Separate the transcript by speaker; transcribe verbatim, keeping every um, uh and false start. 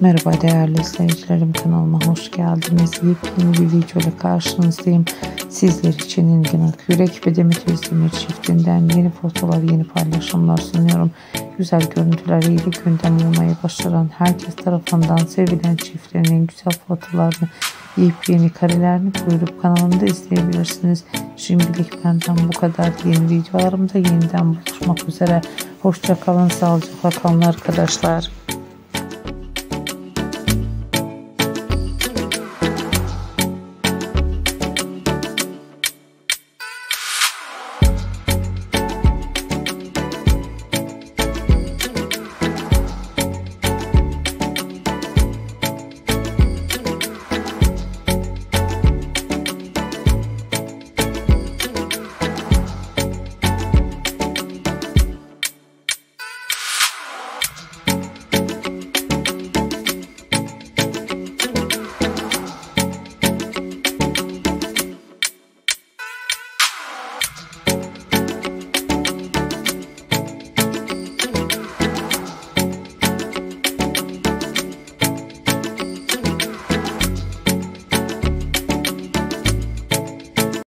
Speaker 1: Merhaba değerli izleyicilerim, kanalıma hoş geldiniz. Yepyeni bir video ile karşınızdayım. Sizler için Engin Akyürek ve Demet Özdemir çiftinden yeni fotoğraflar, yeni paylaşımlar sunuyorum. Güzel görüntüleriyle gündem olmayı başaran, herkes tarafından sevilen çiftlerin güzel fotoğraflarını, yepyeni karelerini buyurup kanalımda izleyebilirsiniz. Şimdilik benden bu kadar. Yeni videolarımda yeniden buluşmak üzere. Hoşça kalın, sağlıcakla kalın arkadaşlar.